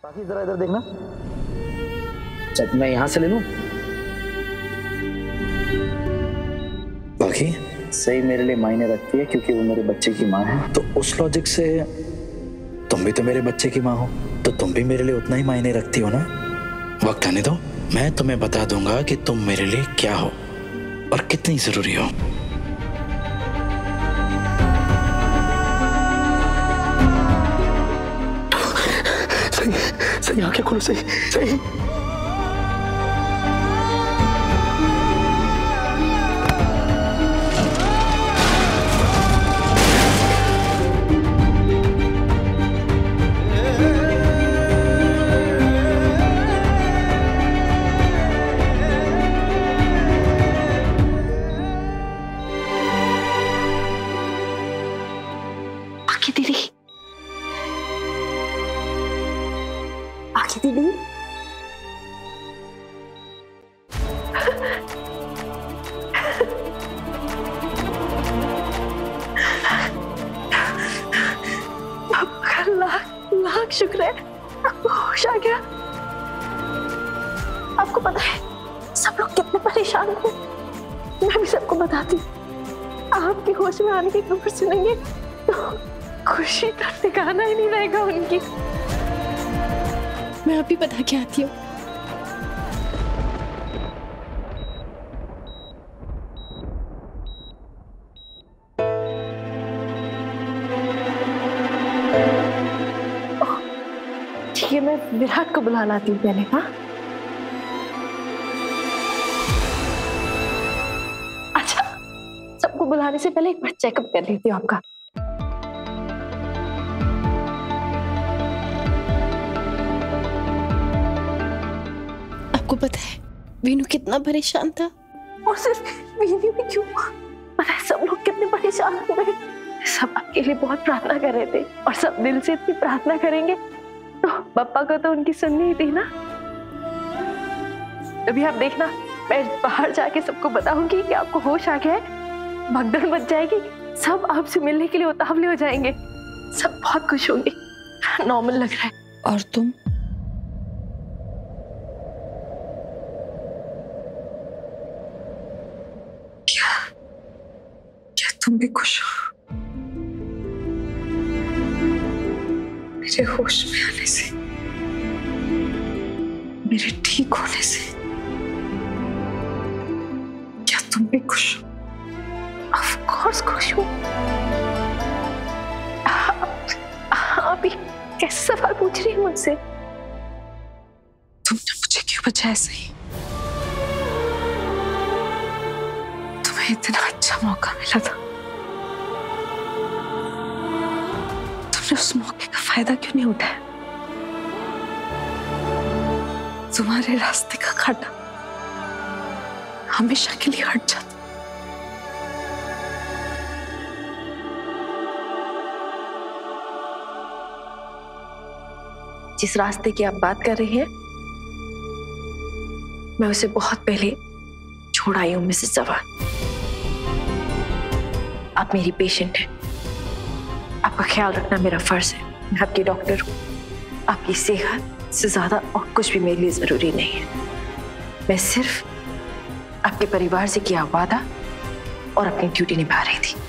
राखी जरा इधर देखना। चल मैं यहाँ से ले लूं। बाकी सही मेरे लिए मायने रखती है क्योंकि वो मेरे बच्चे की माँ है। तो उस लॉजिक से तुम भी तो मेरे बच्चे की माँ हो, तो तुम भी मेरे लिए उतना ही मायने रखती हो ना। वक्त आने दो, मैं तुम्हें बता दूंगा कि तुम मेरे लिए क्या हो और कितनी जरूरी हो। सही सही, आंखें खोलो। सही सही। आखी दीदी, आखी दीदी, लाख लाख शुक्र है आपको होश आ गया। आपको पता है सब लोग कितने परेशान थे। मैं भी सबको बताती, आपके होश में आने की खबर सुनेंगे तो खुशी का ठिकाना ही नहीं रहेगा उनकी। मैं अभी बता के आती हूँ। ठीक है, मैं विराट को बुला लाती हूँ पहले। हाँ अच्छा, सबको बुलाने से पहले एक बार चेकअप कर लेती हूँ आपका। आपको पता है वीनू कितना परेशान था? और सिर्फ वीनू भी क्यों, पता है सब लोग कितने परेशान हो गए। सब आपके लिए बहुत प्रार्थना कर रहे थे और सब दिल से इतनी प्रार्थना करेंगे तो पापा को तो उनकी सुननी ही थी ना। अभी आप देखना, मैं बाहर जाके सबको बताऊंगी कि आपको होश आ गया है, भगदड़ मच जाएगी, सब आपसे मिलने के लिए उतावले हो जाएंगे, सब बहुत खुश होंगे, नॉर्मल लग रहा है। और तुम? क्या तुम भी खुश हो? मेरे होश में आने से, मेरे ठीक होने से, क्या तुम भी खुश हो? ऑफ कोर्स खुश हूँ। आप ही कैसे सवाल पूछ रही है मुझसे? तुमने मुझे क्यों बचाया? सही, तुम्हें इतना अच्छा मौका मिला था, तुमने उस मौके का फायदा क्यों नहीं उठाया? तुम्हारे रास्ते का खाटा हमेशा के लिए हट जाता। जिस रास्ते की आप बात कर रही हैं, मैं उसे बहुत पहले छोड़ आई हूं मिसेस जवान। आप मेरी पेशेंट हैं, आपका ख्याल रखना मेरा फर्ज है। मैं आपकी डॉक्टर हूं, आपकी सेहत से ज्यादा और कुछ भी मेरे लिए जरूरी नहीं है। मैं सिर्फ आपके परिवार से किया वादा और अपनी ड्यूटी निभा रही थी।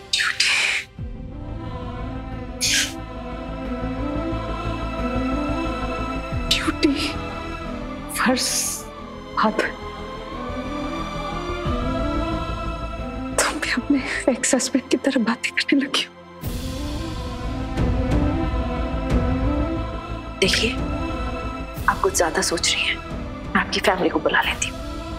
ड्यूटी, फर्ज, वादा। तुम भी अपने एक्स हस्बैंड की तरह बातें करने लगी हो। देखिए, आप कुछ ज्यादा सोच रही हैं। मैं आपकी फैमिली को बुला लेती हूँ।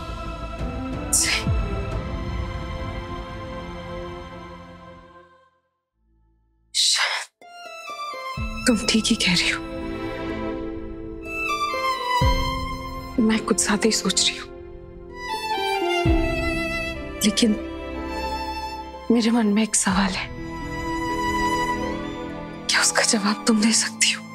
तुम ठीक ही कह रही हो, मैं कुछ ज्यादा ही सोच रही हूँ, लेकिन मेरे मन में एक सवाल है, क्या उसका जवाब तुम दे सकती हो?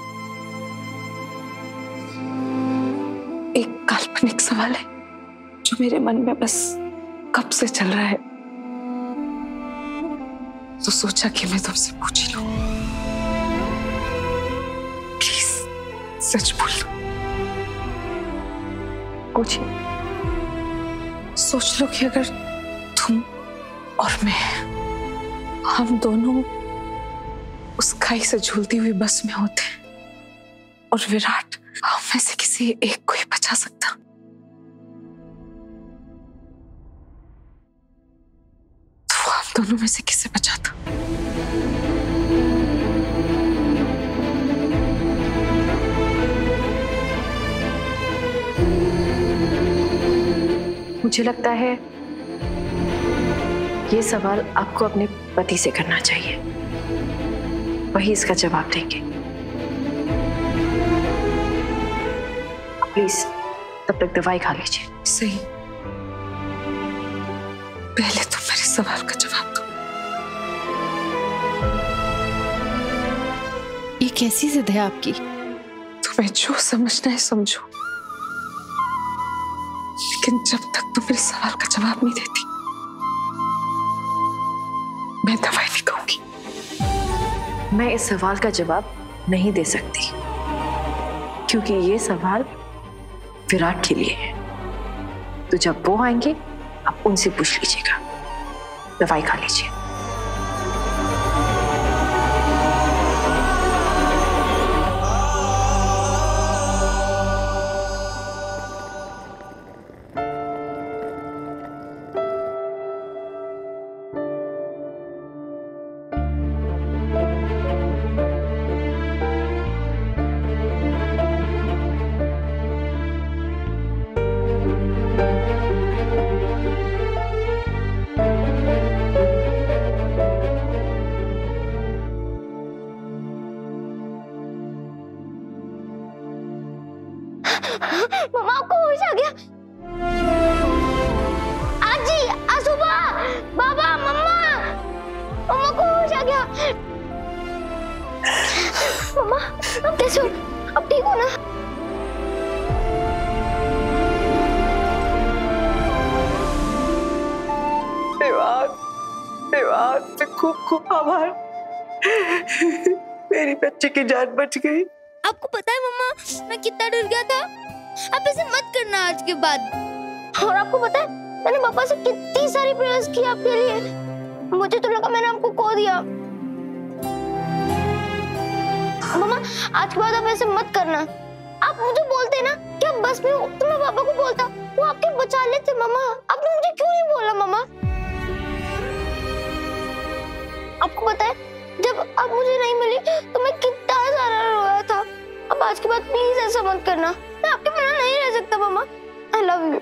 एक काल्पनिक सवाल है जो मेरे मन में बस कब से चल रहा है, तो सोचा कि मैं तुमसे पूछ लूं। प्लीज सच बोल दो। कुछ सोच लो कि अगर तुम और मैं, हम दोनों उस खाई से झूलती हुई बस में होते और विराट हम में से किसी एक को ही बचा सकता, तो वो हम दोनों में से किसे बचाता? मुझे लगता है ये सवाल आपको अपने पति से करना चाहिए, वही इसका जवाब देंगे। प्लीज तब तक दवाई खा लीजिए। सही, पहले तो मेरे सवाल का जवाब दो। ये कैसी जिद है आपकी? तुम्हें जो समझना है समझो, लेकिन जब तक तुम मेरे सवाल का जवाब नहीं देती, मैं दवाई नहीं खाऊंगी। मैं इस सवाल का जवाब नहीं दे सकती, क्योंकि ये सवाल विराट के लिए है। तो जब वो आएंगे आप उनसे पूछ लीजिएगा। दवाई खा लीजिए। मम्मा को होश आ गया। आजी, आसुबा, बाबा, मम्मा, मम्मा को होश आ गया। मम्मा, अब कैसे हो? अब ठीक हो ना? देवान, खूब खूब आभार। मेरी बच्ची की जान बच गई। आपको पता है मम्मा, मैं कितना डर गया था। आप ऐसे मत करना आज के बाद। और आपको पता है, मैंने पापा से कितनी सारी प्रेयर्स की आपके लिए। मुझे तो लगा मैंने आपको खो दिया। मम्मा, आज के बाद आप ऐसे मत करना। आप मुझे बोलते ना कि आप बस में हो, तो मैं पापा को बोलता, वो आपके बचा लेते। मम्मा, आपने मुझे क्यों नहीं बोला? मम्मा, आपको पता है, जब आप मुझे नहीं मिली तो मैं कितना सारा रोया था। अब आज के बाद प्लीज ऐसा मत करना। मैं आपके बिना नहीं रह सकता मम्मा। I love you.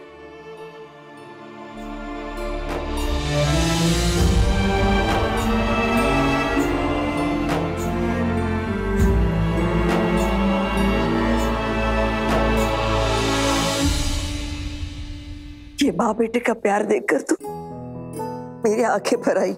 ये माँ बेटे का प्यार देखकर तो मेरी आंखें भर आई।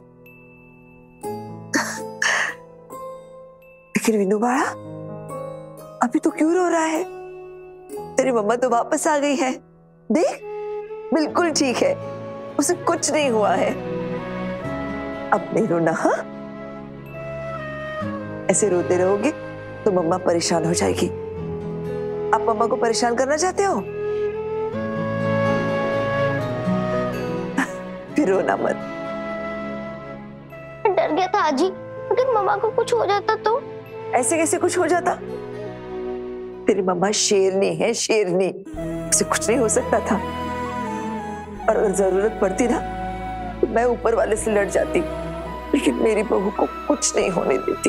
लेकिन विनू बाड़ा, अभी तो क्यों रो रहा है? तेरी मम्मा तो वापस आ गई है। देख, बिल्कुल ठीक है, उसे कुछ नहीं हुआ है। अब नहीं रोना, हाँ? ऐसे रोते रहोगे तो मम्मा परेशान हो जाएगी। आप मम्मा को परेशान करना चाहते हो? फिर रोना मत। डर गया था आजी, अगर मम्मा को कुछ हो जाता तो। ऐसे कैसे कुछ हो जाता? तेरी मम्मा शेरनी है, शेरनी। उसे कुछ नहीं हो सकता था। और अगर जरूरत पड़ती ना तो मैं ऊपर वाले से लड़ जाती, लेकिन मेरी बहू को कुछ नहीं होने देती।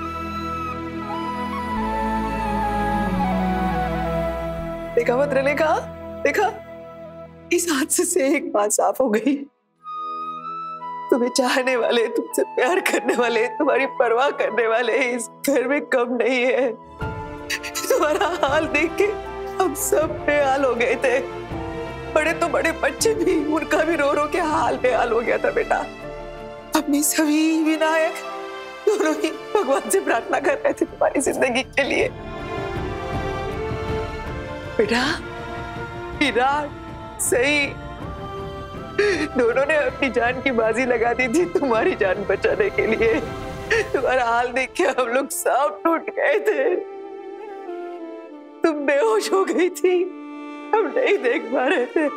देखा मत रहने का, देखा, इस हादसे से एक बात साफ हो गई। तुम्हें चाहने वाले, तुमसे प्यार करने वाले, तुम्हारी परवाह करने वाले इस घर में कम नहीं है। तुम्हारा हाल देख के हम सब बेहाल हो गए थे। बड़े तो बड़े बच्चे भी, उनका भी रो रो के हाल बेहाल हो गया था बेटा। अपनी सभी विनायक दोनों ही भगवान से प्रार्थना कर रहे थे तुम्हारी जिंदगी के लिए। बेटा, विराट, सही, दोनों ने अपनी जान की बाजी लगा दी थी तुम्हारी जान बचाने के लिए। तुम्हारा हाल देख के हम लोग सब टूट गए थे। तुम बेहोश हो गई थी, हम नहीं देख पा रहे थे।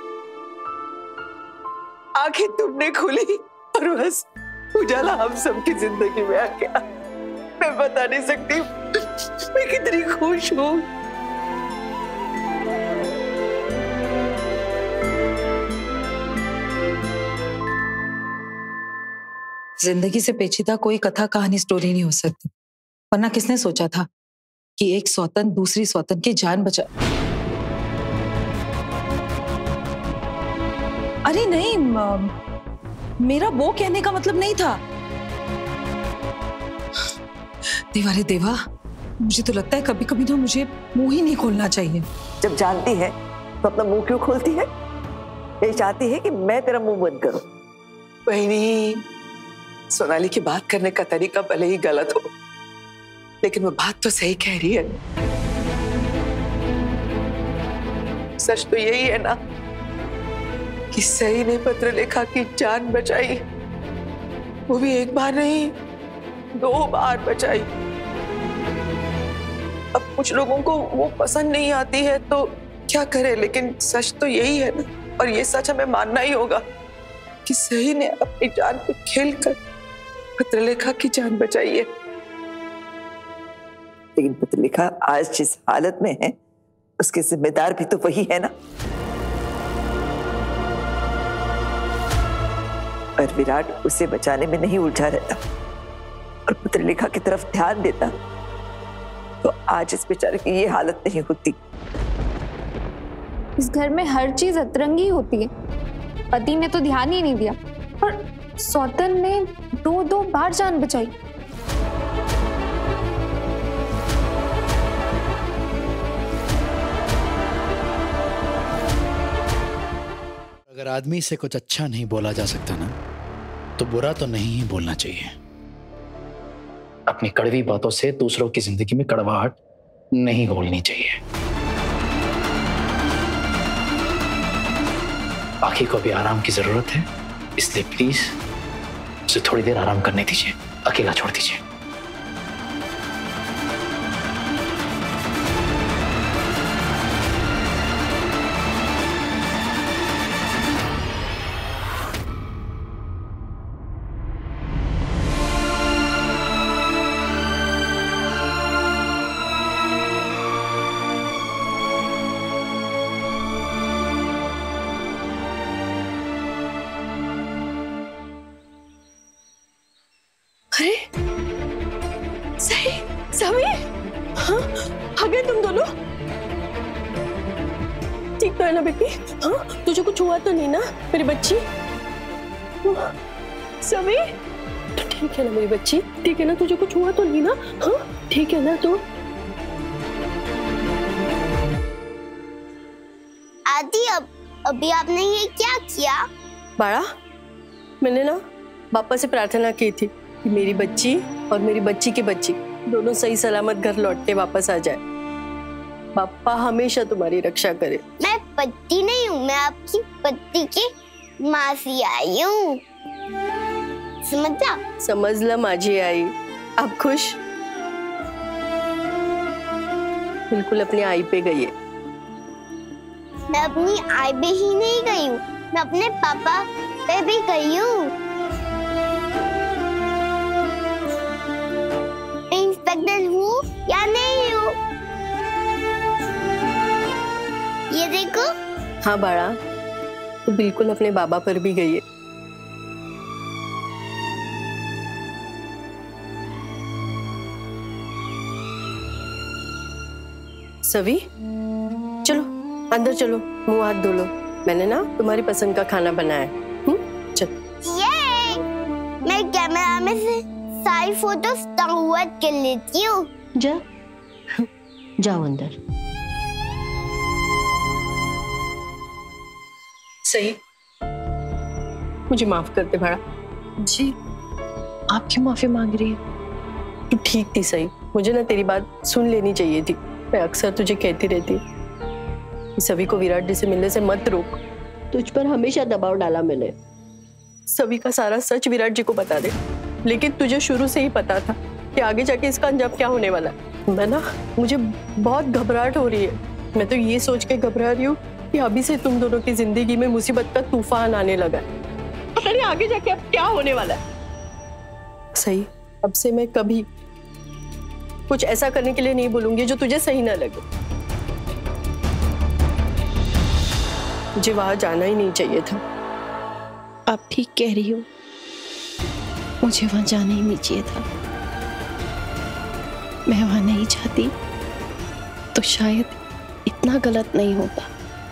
आंखें तुमने खोली और बस उजाला हम सबकी जिंदगी में आ गया। मैं बता नहीं सकती मैं कितनी खुश हूँ। जिंदगी से पेचीदा कोई कथा कहानी स्टोरी नहीं हो सकती, वरना किसने सोचा था कि एक सौतन दूसरी सौतन की जान बचा। अरे नहीं, मेरा वो कहने का मतलब नहीं था। देवा रे देवा, मुझे तो लगता है कभी कभी ना मुझे मुंह ही नहीं खोलना चाहिए। जब जानती है तो अपना मुंह क्यों खोलती है? ये चाहती है कि मैं तेरा मुंह बंद करूं। बहनी, सोनाली की बात करने का तरीका भले ही गलत हो, लेकिन वो बात तो सही कह रही है। सच तो यही है ना कि सही ने पत्रलेखा की जान बचाई, वो भी एक बार नहीं 2 बार बचाई। अब कुछ लोगों को वो पसंद नहीं आती है तो क्या करे, लेकिन सच तो यही है ना, और ये सच हमें मानना ही होगा कि सही ने अपनी जान पे खेलकर पत्रलेखा की जान बचाई है। लेकिन पत्रलेखा आज जिस हालत में है उसके जिम्मेदार भी तो वही है ना। और विराट उसे बचाने में नहीं उलझा रहता और पत्रलेखा की तरफ ध्यान देता तो आज इस बेचारे की ये हालत नहीं होती। इस घर में हर चीज अतरंगी होती है। पति ने तो ध्यान ही नहीं दिया और सौतन ने 2 बार जान बचाई। अगर आदमी से कुछ अच्छा नहीं बोला जा सकता ना, तो बुरा तो नहीं ही बोलना चाहिए। अपनी कड़वी बातों से दूसरों की जिंदगी में कड़वाहट नहीं घोलनी चाहिए। आखी को भी आराम की जरूरत है, इसलिए प्लीज उसे थोड़ी देर आराम करने दीजिए, अकेला छोड़ दीजिए। अरे सही, समीर, हाँ, आ गए तुम दोनों? ठीक तो है ना बेटी? हाँ, तुझे कुछ हुआ तो नहीं ना मेरी बच्ची? समीर, तो ठीक है ना मेरी बच्ची? ठीक है ना? तुझे कुछ हुआ तो नहीं ना? हाँ, ठीक है ना तू? आदि, अभी आपने ये क्या किया? बाड़ा, मैंने ना बापा से प्रार्थना की थी कि मेरी बच्ची और मेरी बच्ची की बच्ची दोनों सही सलामत घर लौट के वापस आ जाए। पापा हमेशा तुम्हारी रक्षा करे। मैं पति नहीं हूँ, मैं आपकी पति की मासी आई हूँ। समझा? समझ ला माझी आई। आप खुश? बिल्कुल अपनी आई पे गई है। मैं अपनी आई पे ही नहीं गई हूँ, मैं अपने पापा पे भी गई हूँ। इंस्पेक्टर हूँ या नहीं हूँ? ये देखो। हाँ बाड़ा, तो बिल्कुल अपने बाबा पर भी गई है। सभी, चलो अंदर चलो, मुंह हाथ धो लो। मैंने ना तुम्हारी पसंद का खाना बनाया है। चलो। ये मैं कैमरा में से सारी फोटोज डाउनलोड कर लेती हूँ। जाओ अंदर। सही, मुझे माफ कर दे भाड़ा। जी, आप क्यों माफी मांग रही है? तू ठीक थी सही, मुझे ना तेरी बात सुन लेनी चाहिए थी। मैं अक्सर तुझे कहती रहती सभी को विराट जी से मिलने से मत रोक। तुझ पर हमेशा दबाव डाला मैंने। सभी का सारा सच विराट जी को बता दे, लेकिन तुझे शुरू से ही पता था कि आगे जाके इसका अंजाम क्या होने वाला है। मुझे बहुत घबराहट हो रही है। मैं तो ये सोच के घबरा रही हूँ कि अभी से तुम दोनों की जिंदगी में मुसीबत का तूफान आने लगा है। पता नहीं आगे जाके अब क्या होने वाला है। सही, अब से मैं कभी कुछ ऐसा करने के लिए नहीं बोलूंगी जो तुझे सही ना लगे। मुझे वहां जाना ही नहीं चाहिए था। आप ठीक कह रही हो, मुझे वहां जाना ही नहीं चाहिए था। मैं वहां नहीं जाती तो शायद इतना गलत नहीं होता।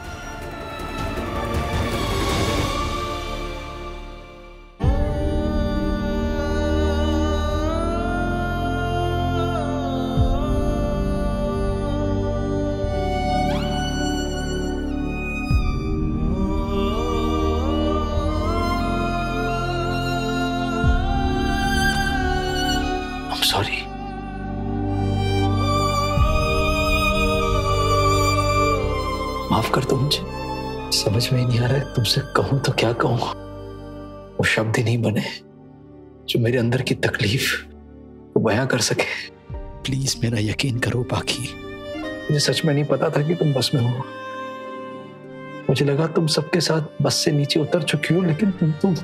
सॉरी। माफ कर दो मुझे। समझ में ही नहीं आ रहा है तुमसे कहूं तो क्या कहूं। वो शब्द ही नहीं बने जो मेरे अंदर की तकलीफ को बयां कर सके। प्लीज मेरा यकीन करो बाकी। मुझे सच में नहीं पता था कि तुम बस में हो। मुझे लगा तुम सबके साथ बस से नीचे उतर चुकी हो, लेकिन तुम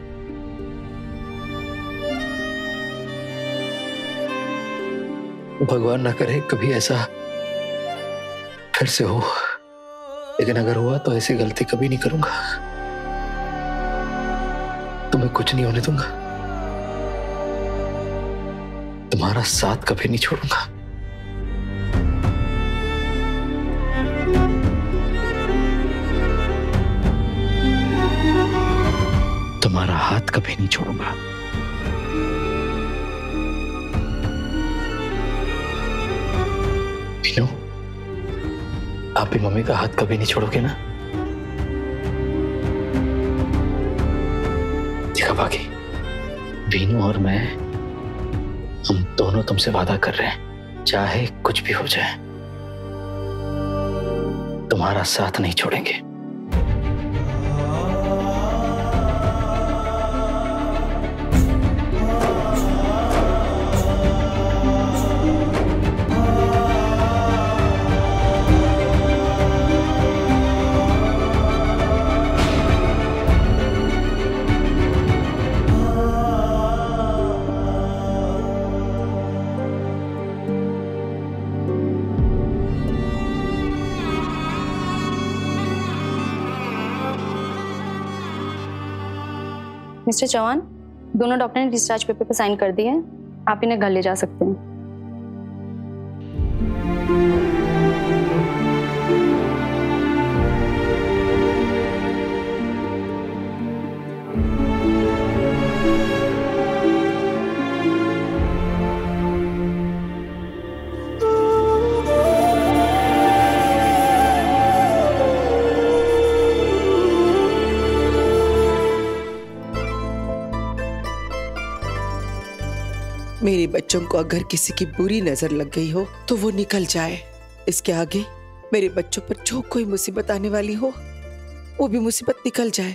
भगवान ना करे कभी ऐसा फिर से हो, लेकिन अगर हुआ तो ऐसी गलती कभी नहीं करूंगा। तुम्हें कुछ नहीं होने दूंगा। तुम्हारा साथ कभी नहीं छोड़ूंगा। तुम्हारा हाथ कभी नहीं छोड़ूंगा। आप भी मम्मी का हाथ कभी नहीं छोड़ोगे ना? देखा बाकी, बीनू और मैं, हम दोनों तुमसे वादा कर रहे हैं, चाहे कुछ भी हो जाए तुम्हारा साथ नहीं छोड़ेंगे। मिस्टर चौहान, दोनों डॉक्टर ने डिस्चार्ज पेपर पर साइन कर दिए हैं। आप इन्हें घर ले जा सकते हैं। मेरे बच्चों को अगर किसी की बुरी नजर लग गई हो तो वो निकल जाए। इसके आगे मेरे बच्चों पर जो कोई मुसीबत आने वाली हो वो भी मुसीबत निकल जाए।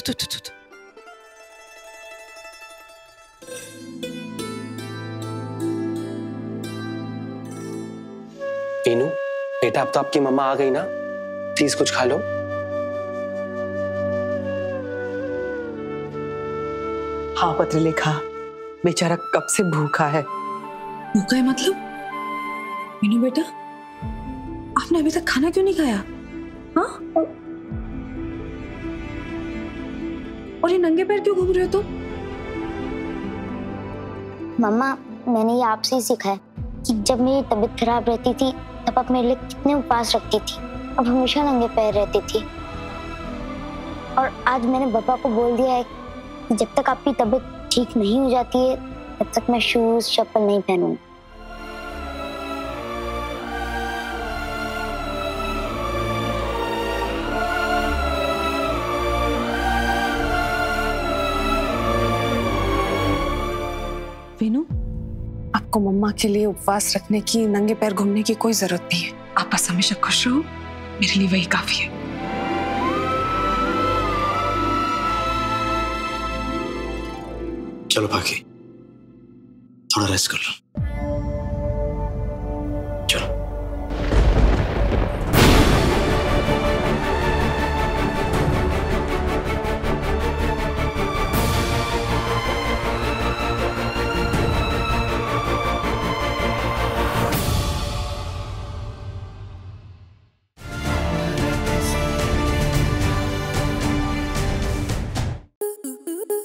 वीनू बेटा, अब तो आपकी मम्मा आ गई ना, प्लीज कुछ खा लो। हाँ पत्रलेखा, बेचारा कब से भूखा है। भूखा है मतलब? मीनू बेटा, आपने अभी तक खाना क्यों नहीं खाया? हाँ? और ये नंगे पैर क्यों घूम रहे हो तुम? मम्मा, मैंने ये आपसे ही सीखा है कि जब मेरी तबीयत खराब रहती थी तब आप मेरे लिए कितने उपवास रखती थी, अब हमेशा नंगे पैर रहती थी। और आज मैंने पापा को बोल दिया है कि जब तक आपकी तबीयत ठीक नहीं हो जाती है तब तक मैं शूज चप्पल नहीं पहनूंगी। वीनू, आपको मम्मा के लिए उपवास रखने की, नंगे पैर घूमने की कोई जरूरत नहीं है। आप बस हमेशा खुश रहो, मेरे लिए वही काफी है। चलो बाकी, थोड़ा रेस्ट कर लो। चलो।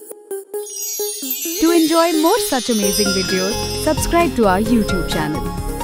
To enjoy more such amazing videos, subscribe to our YouTube channel.